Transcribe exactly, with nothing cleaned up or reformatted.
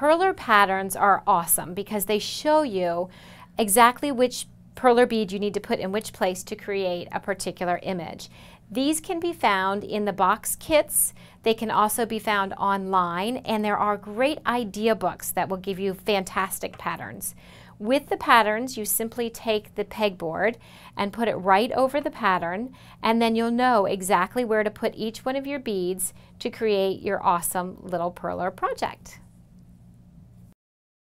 Perler patterns are awesome because they show you exactly which perler bead you need to put in which place to create a particular image. These can be found in the box kits. They can also be found online, and there are great idea books that will give you fantastic patterns. With the patterns, you simply take the pegboard and put it right over the pattern, and then you'll know exactly where to put each one of your beads to create your awesome little perler project.